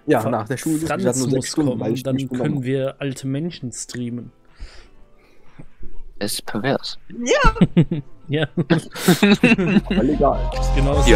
Ja, nach der Schule. Franz muss kommen, dann können wir alte Menschen streamen. Es ist pervers. Ja! Ja. Aber legal. Genau so. Ja,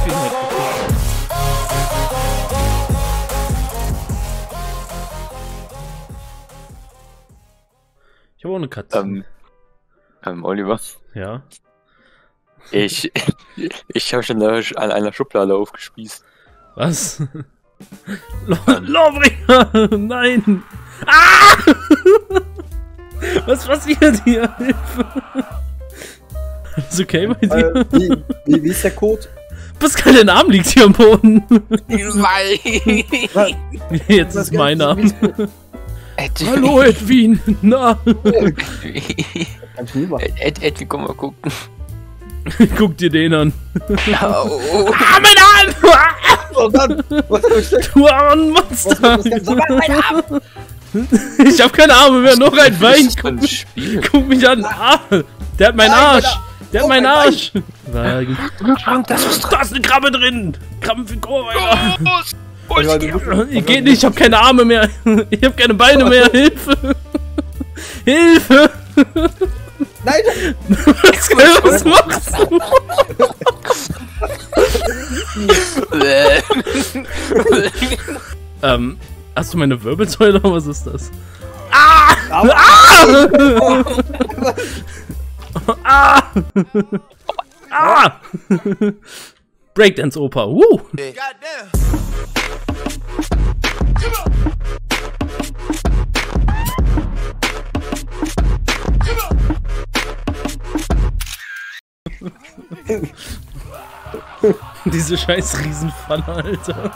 ich habe auch eine Katze. Oliver. Ja. Ich habe schon an einer Schublade aufgespießt. Was? Lawbringer! Nein! Ah! Was passiert hier? Hilfe! Ist okay bei dir? Wie ist der Code? Pascal, der Name liegt hier am Boden. Was? Jetzt ist mein Name. Hallo Edwin! Na! Kann ich nie machen. Edwin, komm mal gucken. Guck dir den an. Au. Ah, mein Arm! Oh Gott! Was hab ich denn? Du Monster! Mein Arm! Ich hab keine Arme mehr, noch ein Bein. Das ist ein Spiel. Guck mich an. Ah, der hat meinen Arsch. Der hat meinen Arsch. Da ist eine Krabbe drin. Krabbenfigur, Alter. Geht nicht, ich hab keine Arme mehr. Ich hab keine Beine mehr. Hilfe. Hilfe. Nein! Was machst du? Hast du meine Wirbelsäule oder was ist das? Ah! Ah! Ah! Breakdance-Oper. Diese scheiß Riesenpfanne, Alter.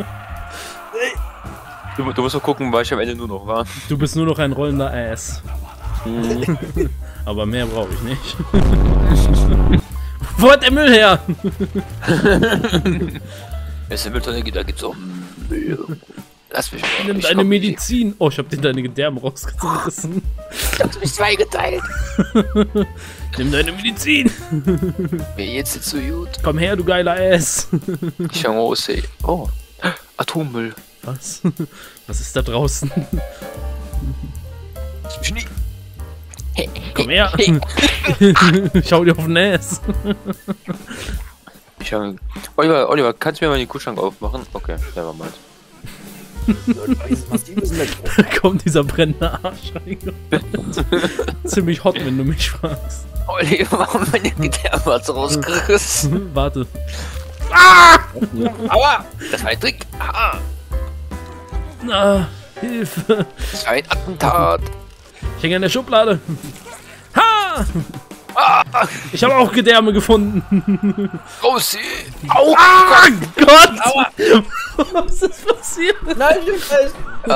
Du musst doch gucken, weil ich am Ende nur noch war. Du bist nur noch ein rollender Ass. Aber mehr brauche ich nicht. Wo hat der Müll her? Wenn es eine Mülltonne gibt, da gibt's auch Müll. Lass mich mal. Nimm deine Medizin. Oh, ich hab dir deine Gedärme rausgerissen. Ich hab mich zweigeteilt. Nimm deine Medizin. Mir geht's jetzt so gut. Komm her, du geiler Ass. Chance. Oh, Atommüll. Was? Was ist da draußen? Schnee. Komm her. Schau dir auf den Ass. Oliver, kannst du mir mal den Kühlschrank aufmachen? Okay, never mind. Da kommt dieser brennende Arsch rein. Ziemlich hot, wenn du mich fragst. Oliver, warum meine Gedärme rausgerissen? Warte. Ah! Aua! Das war ein Trick. Ah! Ah, Hilfe. Das war ein Attentat. Ich hänge in der Schublade. Ha! Ah! Ich habe auch Gedärme gefunden. Raus! Au! Ah, Gott! Aua! Was ist passiert? Nein, ich weiß.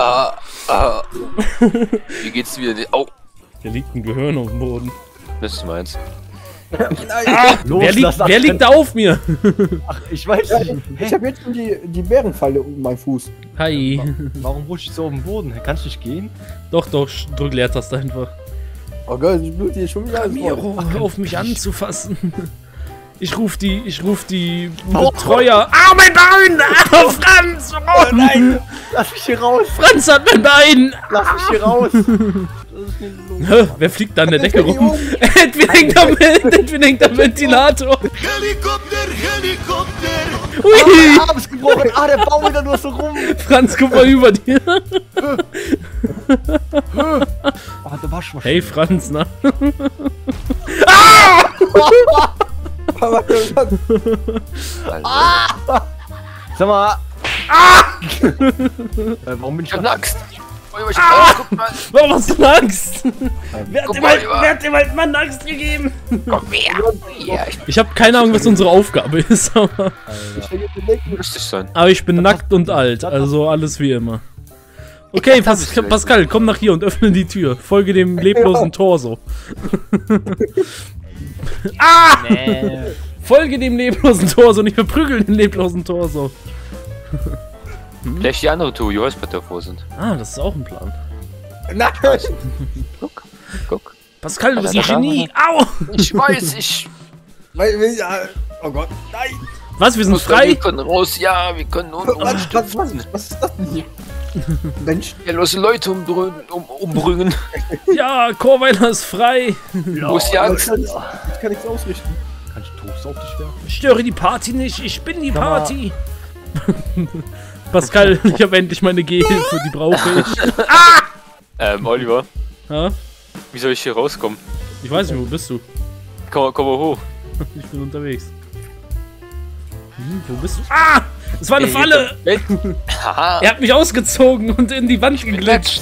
Wie geht's dir wieder? Au! Hier liegt ein Gehirn auf dem Boden. Das ist meins. Nein. Los, Wer liegt da auf mir? Ach, ich weiß Ja, nicht. ich hab jetzt schon die Bärenfalle um meinen Fuß. Hi. Warum rutsche ich so auf den Boden? Kannst du nicht gehen? Doch, drück Leertaste einfach. Oh Gott, ich blute hier schon wieder alles voll. Miro, hör auf mich anzufassen. Ich ruf die Betreuer. Ah, mein Bein! Ah, Franz! Oh nein! Lass mich hier raus! Franz hat mein Bein! Lass mich hier raus! Das ist nicht so. Hä? Wer fliegt da an der Decke rum? Edwin hängt am Ventilator. Helikopter! Hui! Arm ist gebrochen! Ah, der baumelt da nur so rum! Franz, guck mal über dir. Ah, der Waschmaschine. Hey Franz, na? Aber Sag mal! Warum bin ich Ich hab da? eine Axt. Oliver, ich hab guck mal. Warum hast du eine Axt? Wer Guck mal, Oliver. hat dem alten Mann eine Axt gegeben? Komm her. Ja, Ich habe keine Ahnung, was unsere Aufgabe ist, aber lustig sein. ich bin nackt und alt, also alles wie immer. Okay, Pascal, komm nach hier und öffne die Tür. Folge dem leblosen Torso. Ah! Nee. Folge dem leblosen Torso, nicht verprügeln den leblosen Torso. Vielleicht die andere Tour, die Holzbretter davor sind. Ah, das ist auch ein Plan. nein! Guck. Pascal, du bist ein Genie. Au! Ich weiß, ich. Oh Gott, nein! Was, wir sind frei? Wir können raus, ja, wir können Was ist das denn hier? Mensch. ja, los, Leute umbringen. Ja, Chorweiler ist frei. Wo ist die Angst? Ich kann nichts ausrichten. Kannst du Toast auf dich werfen? Störe die Party nicht, ich bin die Party. Pascal, ich habe endlich meine Gehhilfe, die brauche ich. Oliver, Ja? wie soll ich hier rauskommen? Ich weiß nicht, wo bist du? Komm mal hoch. Ich bin unterwegs. Wo bist du? Ah! Es war eine Falle! Haha. Er hat mich ausgezogen und in die Wand geglitscht.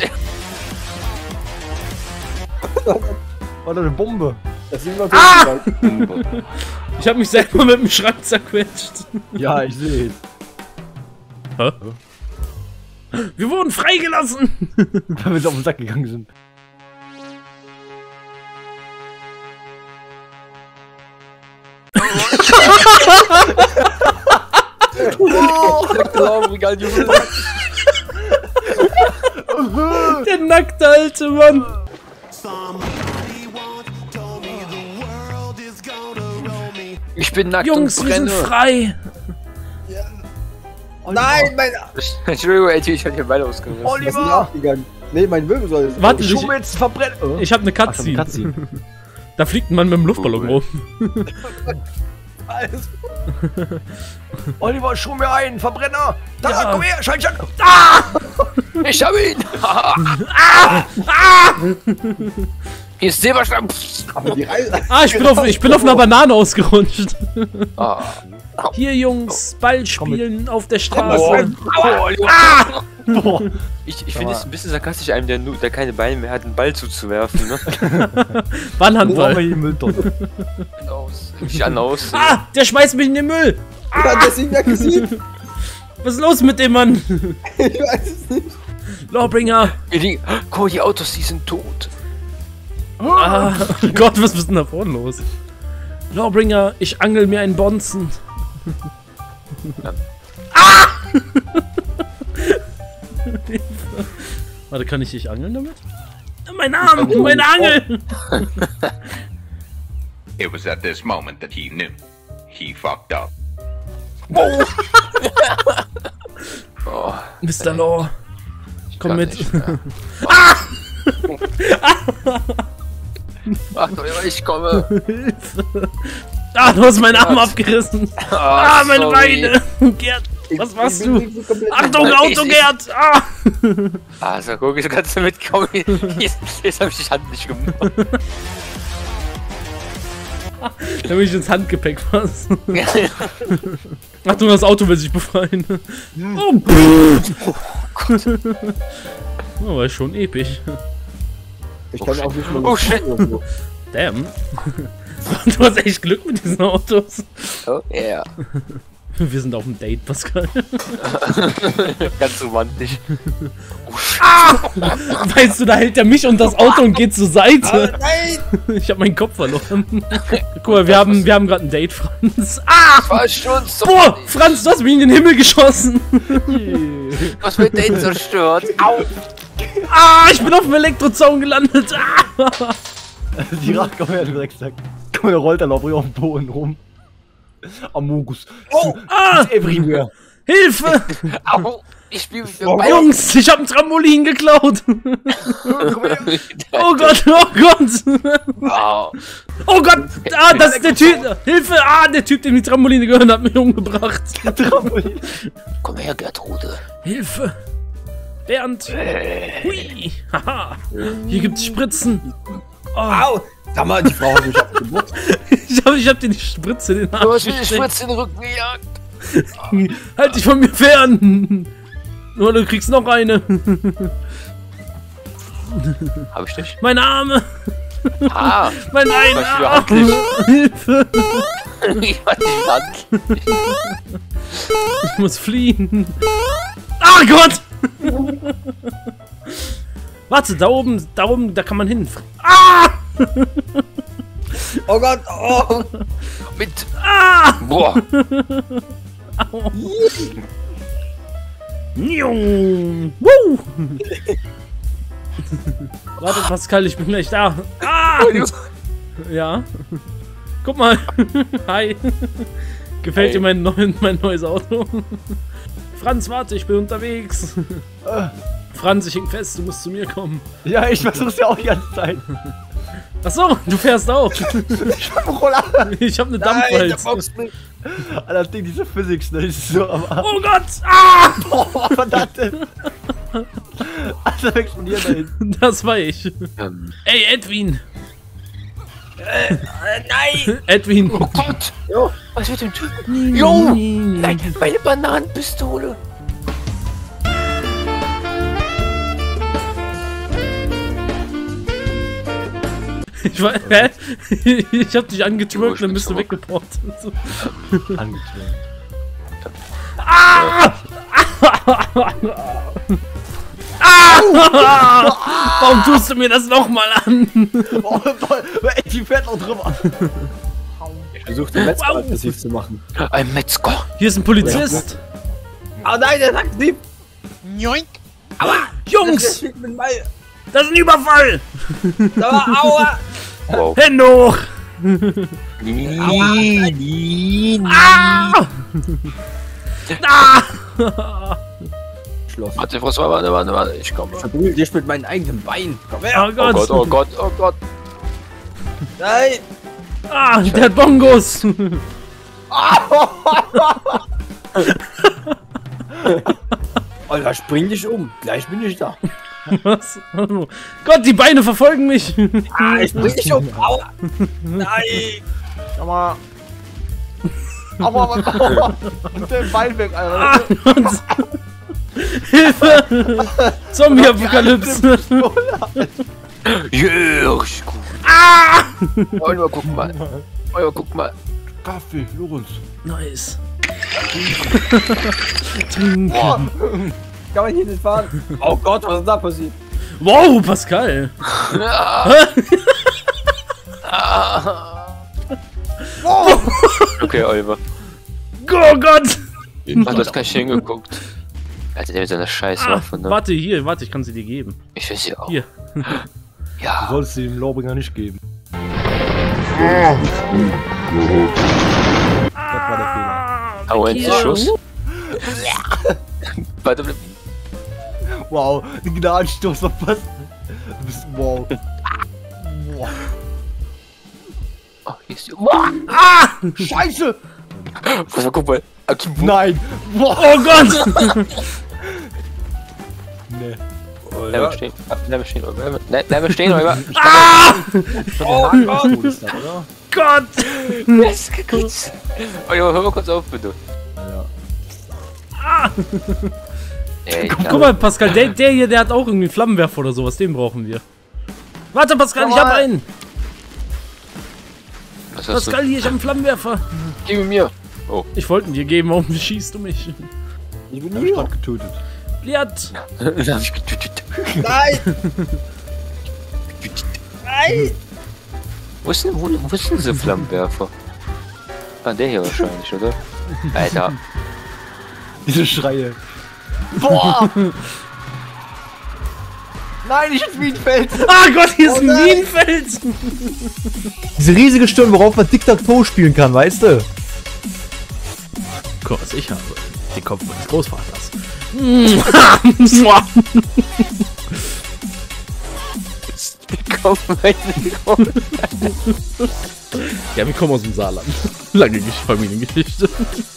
War da eine Bombe? Das sind wir Ich habe mich selber mit dem Schrank zerquetscht. Ja, ich sehe es. Hä? Wir wurden freigelassen! Weil wir so auf den Sack gegangen sind. Der nackte alte Mann! Ich bin nackt Jungs, und wir brenne. sind frei! Nein, mein... Entschuldigung, ich hatte hier beide ausgerissen. Was ist denn Oliver! abgegangen? Nee, mein Wirbelsäule ist... Warte, Ich will jetzt verbrennen! ich habe eine Ach, Cutscene. Cutscene. Da fliegt ein Mann mit dem Luftballon rum. Alles. Oliver, schau mir ein! Verbrenner! Da, Ja. komm her! Scheiße! Ich hab ihn! Hier ist Silberschlamm! Aber die Reise... Ah, ich bin auf einer Banane ausgerutscht. Ah. Hier, Jungs, Ball spielen auf der Oh, Straße. Boah! Ich finde es ein bisschen sarkastisch, einem, der keine Beine mehr hat, einen Ball zuzuwerfen. Ne? War ein Wo haben wir Handball. hier die Mülltonne? Ich an aus. Ah, der schmeißt mich in den Müll. Ja, deswegen wer gesehen. Was ist los mit dem Mann? Ich weiß es nicht. Lawbringer. Guck mal, die Autos, die sind tot. Ah, Gott, was ist denn da vorne los? Lawbringer, ich angel mir einen Bonzen. Warte, kann ich dich angeln damit? Mein Arm, meine Angel! It was at this moment that he knew. He fucked up. Oh, Mr. Law, komm kann mit. nicht mehr. Ach, ich komme. Ah, du hast meinen Arm abgerissen. Ah, meine sorry. Beine. Gerd, was machst Ich bin du? so komplett- Achtung, Auto, Gerd! Ah! Also, guck, du kannst mitkommen. Jetzt hab ich die Hand nicht gemacht. Da will ich ins Handgepäck fassen. Achtung, das Auto will sich befreien. Oh, oh, war schon episch. Ich kann auch nicht mal... Oh, shit. Damn. Du hast echt Glück mit diesen Autos. Oh, yeah. Wir sind auf dem Date, Pascal. Ganz romantick. Weißt du, da hält er mich und das Auto und geht zur Seite. Nein! Ich habe meinen Kopf verloren. Guck mal, wir haben gerade ein Date, Franz. Ah! Verschwunds! Boah, Franz, du hast mich in den Himmel geschossen. Was wird denn zerstört? Au! Ah, ich bin auf dem Elektrozaun gelandet. Ah! Die Rad, komm her, du Drecksack. Guck mal, der rollt dann auf dem Boden rum. Amogus. Oh! Ah! Everywhere. Hilfe! Au! Ich spiele mit Oh, dem Jungs, ich habe ein Trampolin geklaut. Oh Gott, oh Gott. Au! Oh Gott, ah, das ist der Typ. Hilfe, ah, der Typ, dem die Trampoline gehören, hat mich umgebracht. Trampolin. Komm her, Gertrude. Hilfe. Bernd. Hui. Haha. Hier gibt's Spritzen. Oh, Au! Sag mal, die Frau hat mich abgebockt. ich hab dir die Spritze in den Du Arm hast mir die gesteckt. Spritze in den Rücken gejagt. Halt dich von mir fern. Nur du kriegst noch eine. Hab ich nicht? Meine Arme. Ah! Mein Bein. Ich wieder Ah. handlich. Hilfe. Ich war die Hand. Ich muss fliehen. Ah Gott! Warte, da oben, da kann man hin. Ah! Oh Gott, oh! Mit. Ah! Boah! Njung. Woo! Warte, Pascal, ich bin gleich da. Ah! Ja. Guck mal. Hi. Gefällt dir mein neues Auto? Franz, warte, ich bin unterwegs. Franz, ich häng fest, du musst zu mir kommen. Ja, ich versuch's ja auch die ganze Zeit. Achso, du fährst auch. Ich hab einen Roller. Ich hab eine Dampfwalze. Alter, das Ding, diese Physics, ne? Das ist so am Arsch. Oh Gott! Ah! Oh, verdammt. Alter, explodiert da hinten. Das war ich. Ey, Edwin! Nein! Edwin! Oh Gott! Jo, was wird denn tun? Jo! Nein, meine Bananenpistole! Ich war, hä? Ich hab dich angetwerkt, dann bist du weggeportet. Angetwerkt. Ah! Warum tust du mir das nochmal an? Oh, die fährt noch drüber. Ich versuche den Metzger aggressiv zu machen. Ein Metzger! Hier ist ein Polizist. Oh nein, der ist aggressiv. Joink! Jungs! Das mit Mai. Das ist ein Überfall! Aua! Wow. Hände hoch! Ah! Ah! Schloss. Warte, warte, ich komme. Ich verprügel dich mit meinen eigenen Beinen. Komm her. Oh Gott! Oh Gott, oh Gott. Nein! Ah, der hat Bongos! Alter, spring dich um. Gleich bin ich da. Was? Oh Gott, die Beine verfolgen mich! Ah, ich spring dich um. Aua! Nein! Aber. Und den Bein weg, Alter. Ah, Gott. Hilfe! Zombie-Apokalypse! Yeah, ist gut. Ah! Oliver, guck mal. Oliver, guck mal. Kaffee, Lorenz. Nice. Kann man hier nicht fahren? Oh Gott, was ist da passiert? Wow, Pascal! Okay, Oliver. Oh Gott! Hat das kein hingeguckt. Alter, der mit seiner Scheißwaffe, ne? Warte, hier, warte, ich kann sie dir geben. Ich will sie auch. Hier. Du Ja. sollst sie dem Lorbringer nicht geben. Das war der Fehler. Hau einen Schuss. Warte, bleib. Wow, den Gnadenstoß verpasst. Du bist wow. Wow. Oh, hier ist die. Scheiße! Was, guck mal. Nein! Wow. Oh Gott! Nee. Bleib stehen. Bleib stehen, Oliver. Bleib stehen, Oliver. Oh Gott! Ist das, oder? Gott! Yes, gekriegt. Oliver, hör mal kurz auf, bitte. Ja. Ey, Guck mal, Pascal, der hier, der hat auch irgendwie einen Flammenwerfer oder sowas, den brauchen wir. Warte, Pascal, ich hab einen! Was hast du? Pascal, hier, ich hab einen Flammenwerfer. Gib ihn mir. Oh. Ich wollte ihn dir geben, warum schießt du mich? Ich bin Hab ich hier. grad getötet. Bliat! Den hab ich getötet. Nein! Nein! Wo ist denn dieser Flammenwerfer? Ah, der hier wahrscheinlich, oder? Alter. Diese Schreie. Boah! Nein, ich ins Minenfeld! Ah Gott, hier ist ein Minenfeld! Diese riesige Stirn, worauf man Tic-Tac-Toe spielen kann, weißt du? Kurs, ich habe den Kopf meines Großvaters. Ja, wir kommen aus dem Saarland. Lange Familiengeschichte.